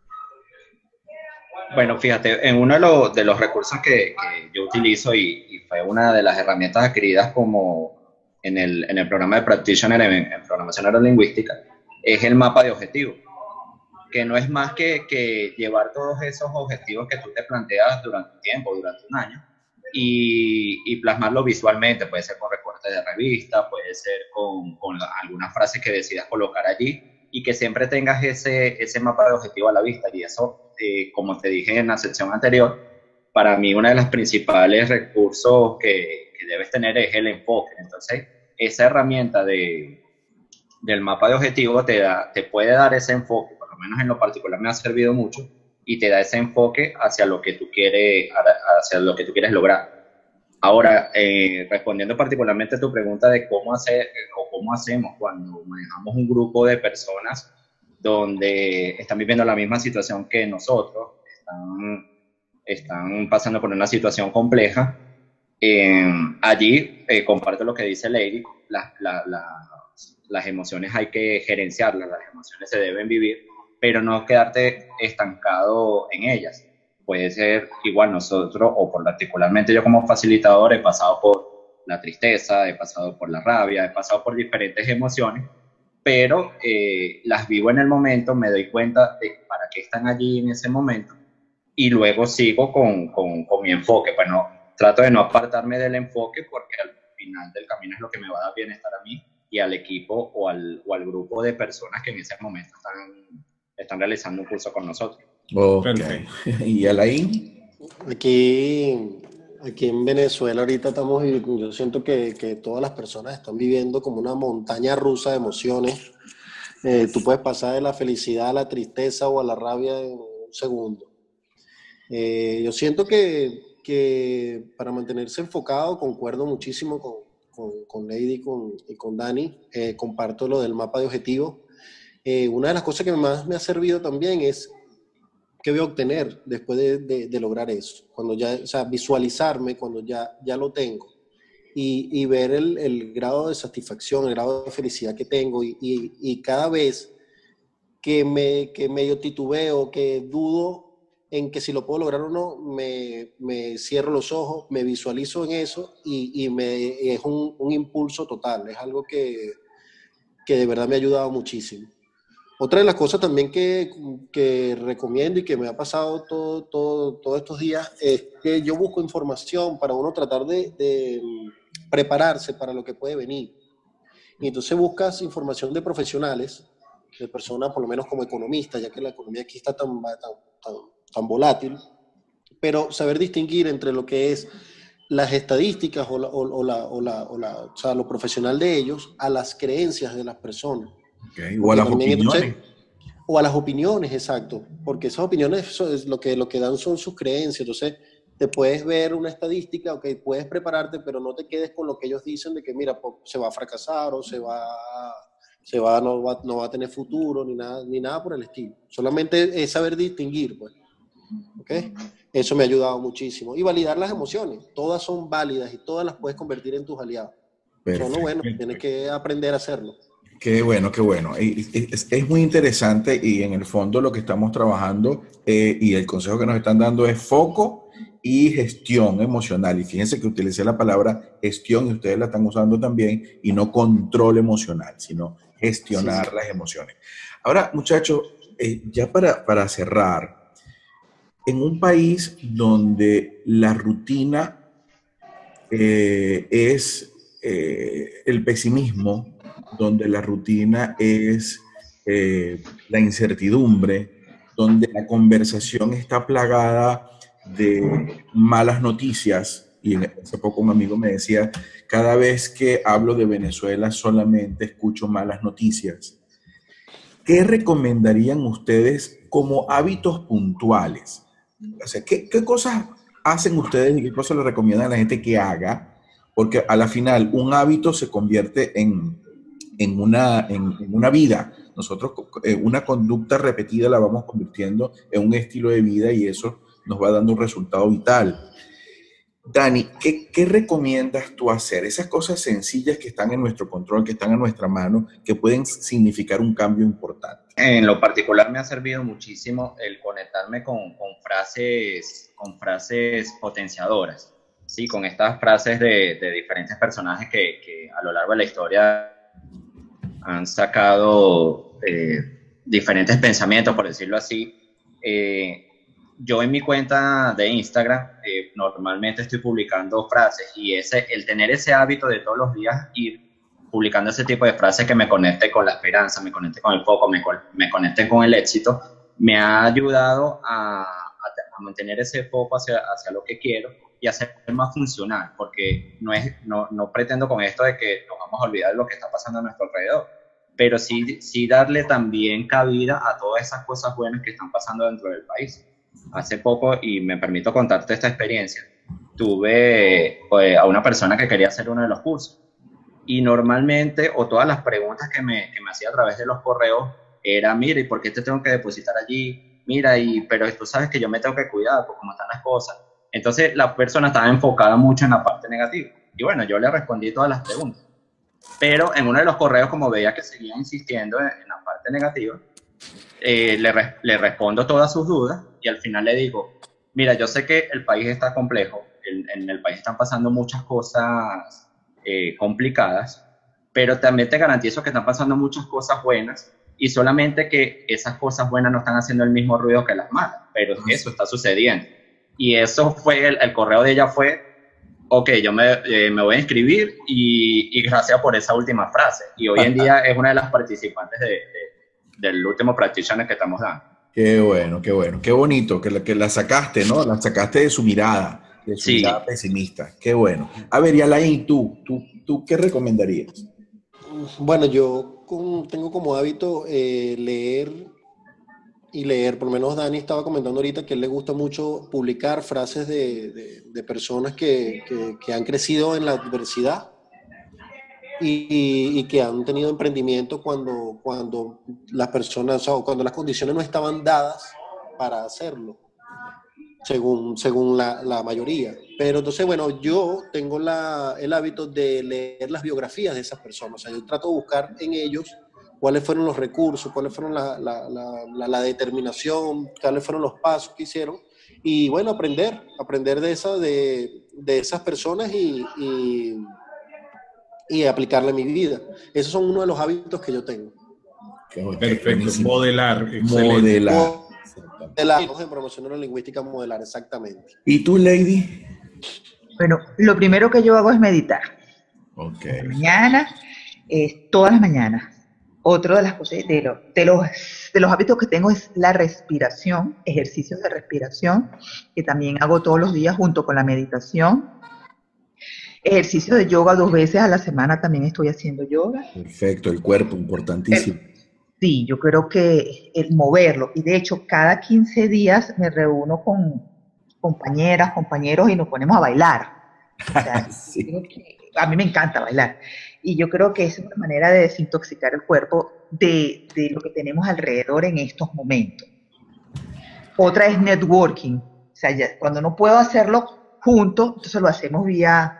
Bueno, fíjate, en uno de los recursos que yo utilizo y fue una de las herramientas adquiridas como en el programa de Practitioner en programación neurolingüística, es el mapa de objetivos, que no es más que llevar todos esos objetivos que tú te planteas durante un tiempo, durante un año, y plasmarlo visualmente. Puede ser con recortes de revista, puede ser con algunas frases que decidas colocar allí, y que siempre tengas ese mapa de objetivo a la vista. Y eso, como te dije en la sección anterior, para mí uno de los principales recursos que debes tener es el enfoque. Entonces, esa herramienta del mapa de objetivo te puede dar ese enfoque, por lo menos en lo particular me ha servido mucho, y te da ese enfoque hacia lo que tú quieres lograr. Ahora, respondiendo particularmente a tu pregunta de cómo hacemos cuando manejamos un grupo de personas donde están viviendo la misma situación que nosotros, están pasando por una situación compleja, allí comparto lo que dice Lady. Las emociones hay que gerenciarlas, las emociones se deben vivir, pero no quedarte estancado en ellas. Puede ser igual nosotros, o particularmente yo como facilitador, he pasado por la tristeza, he pasado por la rabia, he pasado por diferentes emociones, pero las vivo en el momento, me doy cuenta de para qué están allí en ese momento, y luego sigo con mi enfoque. Pues no, trato de no apartarme del enfoque, porque al final del camino es lo que me va a dar bienestar a mí y al equipo o al grupo de personas que en ese momento están realizando un curso con nosotros. Okay. ¿Y Alain? Aquí en Venezuela ahorita yo siento que todas las personas están viviendo como una montaña rusa de emociones, Tú puedes pasar de la felicidad a la tristeza o a la rabia en un segundo. Yo siento que para mantenerse enfocado, concuerdo muchísimo con Lady y con Dani, comparto lo del mapa de objetivos. Una de las cosas que más me ha servido también es qué voy a obtener después de lograr eso. Cuando ya, o sea, visualizarme cuando ya lo tengo y ver el grado de satisfacción, el grado de felicidad que tengo y cada vez que medio titubeo, que dudo en que si lo puedo lograr o no, me cierro los ojos, me visualizo en eso y es un impulso total, es algo que de verdad me ha ayudado muchísimo. Otra de las cosas también que recomiendo y que me ha pasado todos estos días es que yo busco información para uno tratar de prepararse para lo que puede venir. Y entonces buscas información de profesionales, de personas por lo menos como economistas, ya que la economía aquí está tan volátil, pero saber distinguir entre lo que es las estadísticas o sea, lo profesional de ellos a las creencias de las personas. Okay. O a las opiniones. Entonces, o a las opiniones, exacto, porque esas opiniones es lo que dan son sus creencias. Entonces te puedes ver una estadística, ok, puedes prepararte, pero no te quedes con lo que ellos dicen de que mira, se va a fracasar o no va a tener futuro, ni nada por el estilo. Solamente es saber distinguir, pues. ¿Okay? Eso me ha ayudado muchísimo. Y validar las emociones. Todas son válidas y todas las puedes convertir en tus aliados. Solo bueno, tienes que aprender a hacerlo. Qué bueno, qué bueno. Es muy interesante y en el fondo lo que estamos trabajando y el consejo que nos están dando es foco y gestión emocional. Y fíjense que utilicé la palabra gestión y ustedes la están usando también y no control emocional, sino gestionar las emociones. Ahora, muchachos, ya para cerrar, en un país donde la rutina es el pesimismo, donde la rutina es la incertidumbre, donde la conversación está plagada de malas noticias, y hace poco un amigo me decía, cada vez que hablo de Venezuela solamente escucho malas noticias. ¿Qué recomendarían ustedes como hábitos puntuales? O sea, ¿qué cosas hacen ustedes y qué cosas le recomiendan a la gente que haga? Porque a la final un hábito se convierte en una vida. Nosotros una conducta repetida la vamos convirtiendo en un estilo de vida y eso nos va dando un resultado vital. Dani, ¿qué recomiendas tú hacer? Esas cosas sencillas que están en nuestro control, que están a nuestra mano, que pueden significar un cambio importante. En lo particular me ha servido muchísimo el conectarme con frases potenciadoras, ¿sí? Con estas frases de diferentes personajes que a lo largo de la historia han sacado diferentes pensamientos, por decirlo así. Yo en mi cuenta de Instagram normalmente estoy publicando frases y el tener ese hábito de todos los días ir publicando ese tipo de frases que me conecte con la esperanza, me conecte con el foco, me conecte con el éxito, me ha ayudado a mantener ese foco hacia lo que quiero y a ser más funcional, porque no pretendo con esto de que nos vamos a olvidar de lo que está pasando a nuestro alrededor, pero sí darle también cabida a todas esas cosas buenas que están pasando dentro del país. Hace poco, y me permito contarte esta experiencia, tuve a una persona que quería hacer uno de los cursos y normalmente, o todas las preguntas que me hacía a través de los correos era, mira, ¿y por qué te tengo que depositar allí? Mira, pero tú sabes que yo me tengo que cuidar por cómo están las cosas. Entonces la persona estaba enfocada mucho en la parte negativa y bueno, yo le respondí todas las preguntas, pero en uno de los correos, como veía que seguía insistiendo en la parte negativa, le respondo todas sus dudas y al final le digo, mira, yo sé que el país está complejo, en el país están pasando muchas cosas complicadas, pero también te garantizo que están pasando muchas cosas buenas y solamente que esas cosas buenas no están haciendo el mismo ruido que las malas, pero eso está sucediendo. Y eso fue, el correo de ella fue, ok, yo me voy a inscribir y gracias por esa última frase. Y hoy en día es una de las participantes del último practitioner que estamos dando. Qué bueno, qué bueno. Qué bonito que la sacaste, ¿no? La sacaste de su mirada, mirada pesimista. Qué bueno. A ver, y Alain, ¿tú qué recomendarías? Bueno, yo tengo como hábito leer y leer. Por lo menos Dani estaba comentando ahorita que a él le gusta mucho publicar frases de personas que han crecido en la adversidad y que han tenido emprendimiento cuando las personas, o cuando las condiciones no estaban dadas para hacerlo, según la mayoría. Pero entonces, bueno, yo tengo el hábito de leer las biografías de esas personas. O sea, yo trato de buscar en ellos cuáles fueron los recursos, cuáles fueron la determinación, cuáles fueron los pasos que hicieron. Y bueno, aprender de esas personas y aplicarla en mi vida. Esos son uno de los hábitos que yo tengo. Perfecto, Buenísimo. modelar. Excelente. Modelar. Modelar, en promoción neurolingüística, modelar, exactamente. ¿Y tú, Lady? Bueno, lo primero que yo hago es meditar. Ok. Mañana, todas las mañanas. Otro de las cosas, de los hábitos que tengo es la respiración, ejercicios de respiración, que también hago todos los días junto con la meditación. Ejercicio de yoga 2 veces a la semana, también estoy haciendo yoga. Perfecto, el cuerpo, importantísimo. Sí, yo creo que el moverlo, y de hecho cada 15 días me reúno con compañeras, compañeros y nos ponemos a bailar. O sea, Sí. creo que a mí me encanta bailar. Y yo creo que es una manera de desintoxicar el cuerpo de lo que tenemos alrededor en estos momentos. Otra es networking. O sea, cuando no puedo hacerlo juntos, entonces lo hacemos vía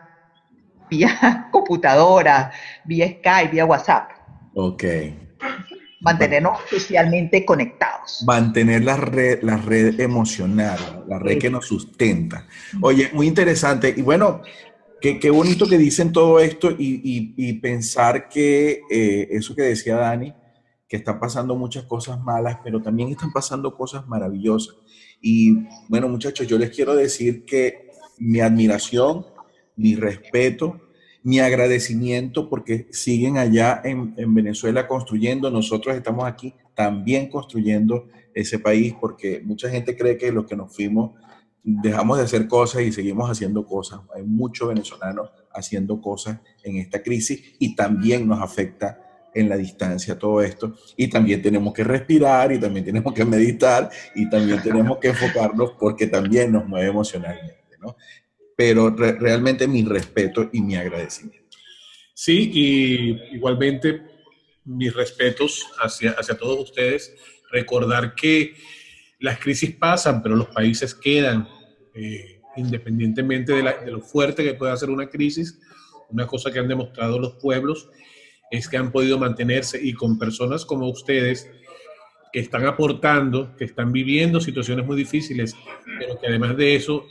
computadora, vía Skype, vía WhatsApp. Ok. Mantenernos socialmente conectados. Mantener la red emocional, la red que nos sustenta. Oye, muy interesante. Y bueno, qué bonito que dicen todo esto y pensar que eso que decía Dani, que están pasando muchas cosas malas, pero también están pasando cosas maravillosas. Y bueno, muchachos, yo les quiero decir que mi admiración, mi respeto, mi agradecimiento porque siguen allá en Venezuela construyendo. Nosotros estamos aquí también construyendo ese país porque mucha gente cree que los que nos fuimos dejamos de hacer cosas y seguimos haciendo cosas. Hay muchos venezolanos haciendo cosas en esta crisis y también nos afecta en la distancia todo esto. Y también tenemos que respirar y también tenemos que meditar y también tenemos que enfocarnos porque también nos mueve emocionalmente, ¿no? Pero realmente mi respeto y mi agradecimiento. Sí, y igualmente mis respetos hacia todos ustedes. Recordar que las crisis pasan, pero los países quedan, independientemente de lo fuerte que pueda ser una crisis. Una cosa que han demostrado los pueblos es que han podido mantenerse, y con personas como ustedes que están aportando, que están viviendo situaciones muy difíciles, pero que además de eso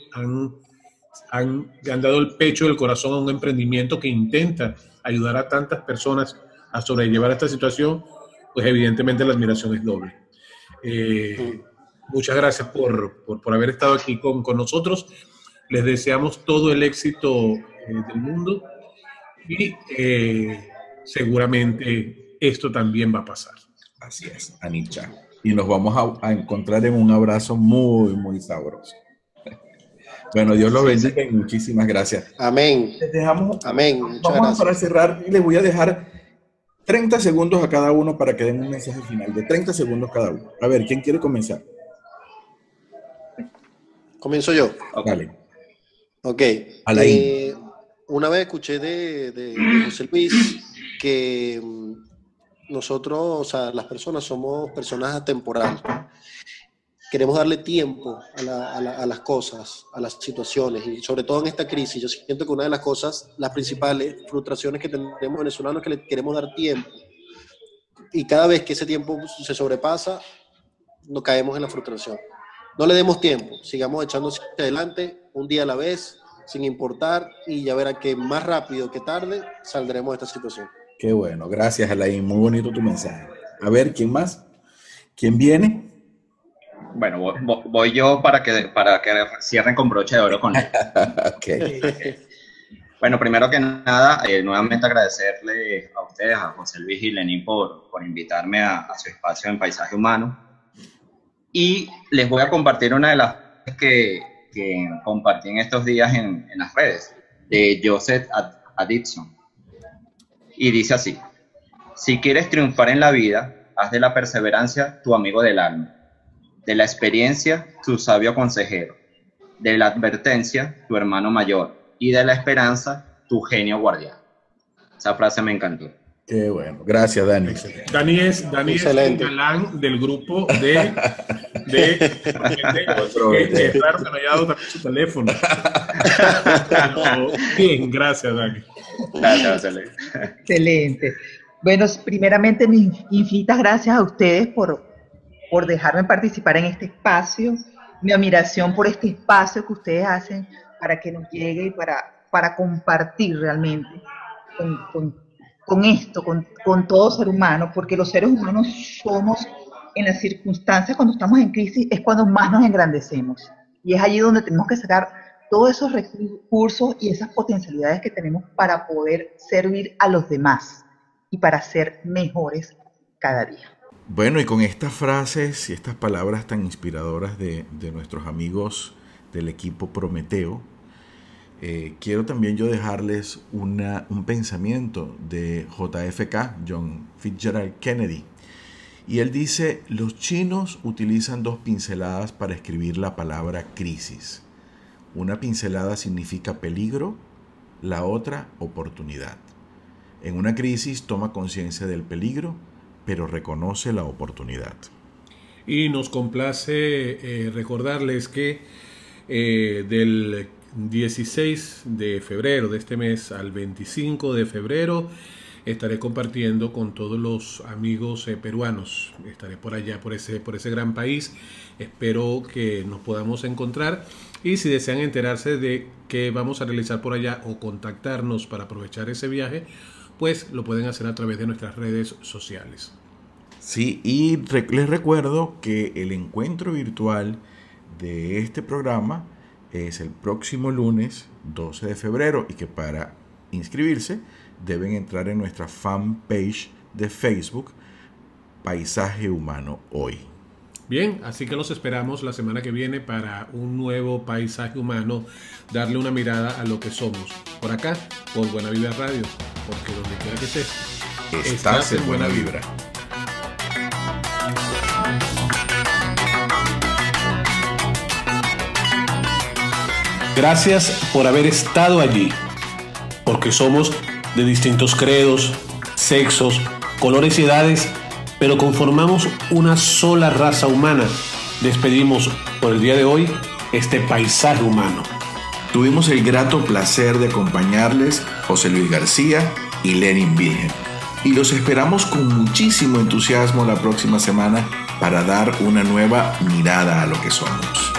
han dado el pecho y el corazón a un emprendimiento que intenta ayudar a tantas personas a sobrellevar esta situación, pues evidentemente la admiración es doble. Muchas gracias por haber estado aquí con nosotros. Les deseamos todo el éxito del mundo y seguramente esto también va a pasar. Así es, Anicha. Y nos vamos a encontrar en un abrazo muy, muy sabroso. Bueno, Dios los bendiga y muchísimas gracias. Amén. Les dejamos, Amén. Muchas vamos gracias. para cerrar y les voy a dejar 30 segundos a cada uno para que den un mensaje final de 30 segundos cada uno. A ver, ¿quién quiere comenzar? Comienzo yo. Dale. Ok. Alain. Una vez escuché de José Luis que nosotros, o sea, las personas somos personas atemporales. Queremos darle tiempo a las cosas, a las situaciones, y sobre todo en esta crisis. Yo siento que una de las cosas, las principales frustraciones que tenemos venezolanos es que le queremos dar tiempo. Y cada vez que ese tiempo se sobrepasa, nos caemos en la frustración. No le demos tiempo, sigamos echando hacia adelante, un día a la vez, sin importar, y ya verá que más rápido que tarde saldremos de esta situación. Qué bueno, gracias, Alain. Muy bonito tu mensaje. A ver, ¿quién más? ¿Quién viene? Bueno, voy yo para que cierren con broche de oro con él. Okay. Bueno, primero que nada, nuevamente agradecerle a ustedes, a José Luis y Lenín, por invitarme a su espacio en Paisaje Humano. Y les voy a compartir una de las que compartí en estos días en las redes, de Joseph Addison. Y dice así: Si quieres triunfar en la vida, haz de la perseverancia tu amigo del alma, de la experiencia tu sabio consejero, de la advertencia tu hermano mayor y de la esperanza tu genio guardián. Esa frase me encantó. Qué bueno. Gracias, Dani. Dani es el galán del grupo de claro que no haya dado también su teléfono. Bien, gracias, Dani. Gracias, José Luis. Excelente. Bueno, primeramente, mis infinitas gracias a ustedes por dejarme participar en este espacio. Mi admiración por este espacio que ustedes hacen para que nos llegue y para compartir realmente con todo ser humano, porque los seres humanos somos, en las circunstancias cuando estamos en crisis, es cuando más nos engrandecemos. Y es allí donde tenemos que sacar todos esos recursos y esas potencialidades que tenemos para poder servir a los demás y para ser mejores cada día. Bueno, y con estas frases y estas palabras tan inspiradoras de nuestros amigos del equipo Prometeo, quiero también yo dejarles un pensamiento de JFK, John Fitzgerald Kennedy. Y él dice, los chinos utilizan 2 pinceladas para escribir la palabra crisis. Una pincelada significa peligro, la otra oportunidad. En una crisis toma conciencia del peligro, pero reconoce la oportunidad. Y nos complace recordarles que del 16 de febrero de este mes al 25 de febrero estaré compartiendo con todos los amigos peruanos. Estaré por allá, por ese gran país. Espero que nos podamos encontrar. Y si desean enterarse de qué vamos a realizar por allá o contactarnos para aprovechar ese viaje, pues lo pueden hacer a través de nuestras redes sociales. Sí, y les recuerdo que el encuentro virtual de este programa es el próximo lunes 12 de febrero y que para inscribirse deben entrar en nuestra fanpage de Facebook, Paisaje Humano Hoy. Bien, así que los esperamos la semana que viene para un nuevo Paisaje Humano, darle una mirada a lo que somos. Por acá, por Buena Vibra Radio, porque donde quiera que estés, estás en Buena Vibra. Gracias por haber estado allí, porque somos de distintos credos, sexos, colores y edades, pero conformamos una sola raza humana. Despedimos por el día de hoy este Paisaje Humano. Tuvimos el grato placer de acompañarles José Luis García y Lenin Virgen. Y los esperamos con muchísimo entusiasmo la próxima semana para dar una nueva mirada a lo que somos.